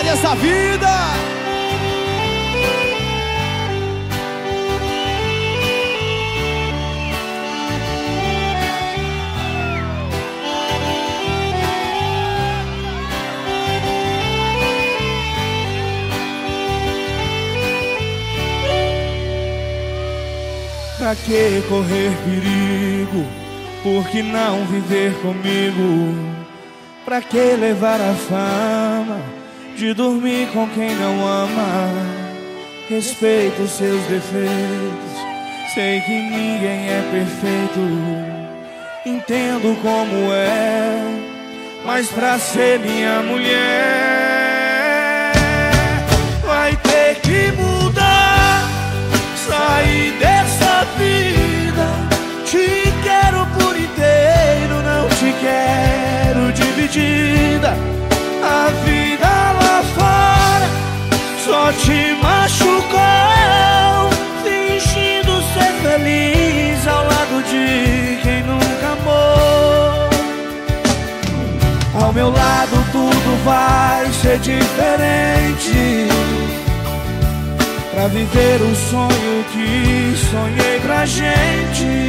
dessa vida. Pra que correr perigo? Por que não viver comigo? Pra que levar a fama de dormir com quem não ama? Respeito seus defeitos, sei que ninguém é perfeito. Entendo como é, mas pra ser minha mulher vai ter que mudar, sair dessa vida. Te quero por inteiro, não te quero dividida. A vida lá fora só te machucou, fingindo ser feliz ao lado de quem nunca amou. Ao meu lado tudo vai ser diferente, pra viver o sonho que sonhei pra gente.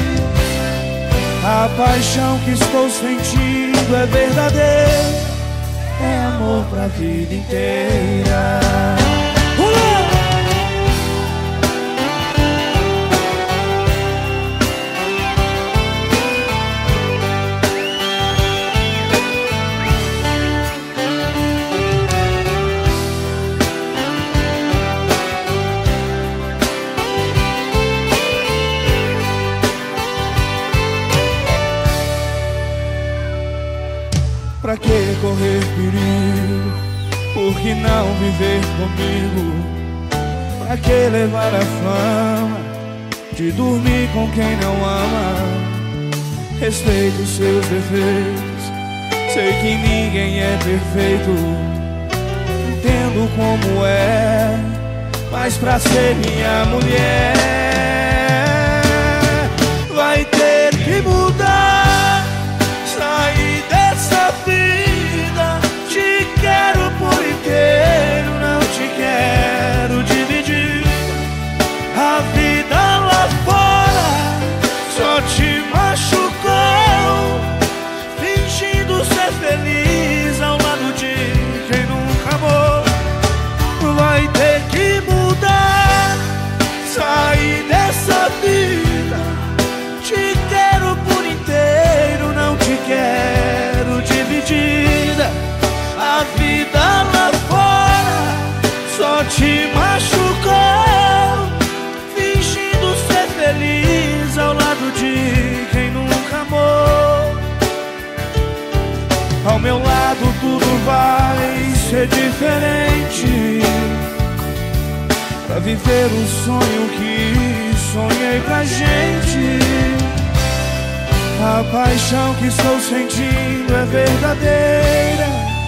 A paixão que estou sentindo é verdadeira, é amor pra vida inteira. Pra que correr perigo? Por que não viver comigo? Pra que levar a fama de dormir com quem não ama? Respeito seus defeitos, sei que ninguém é perfeito. Entendo como é, mas pra ser minha mulher vai ter que mudar, sair dessa vida. Te quero por inteiro, não te quero dividir. A vida lá fora só te machucou, fingindo ser feliz ao lado de quem nunca amou. Vai ter que mudar, sair dessa vida. Te quero por inteiro, não te quero dividida. A vida lá fora só te machucou, fingindo ser feliz ao lado de quem nunca amou. Ao meu lado tudo vai ser diferente, pra viver o sonho que sonhei pra gente. A paixão que estou sentindo é verdadeira,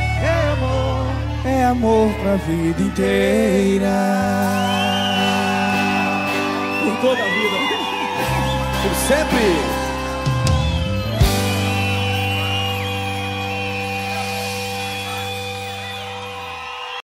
é amor pra vida inteira. Por toda a vida, por sempre.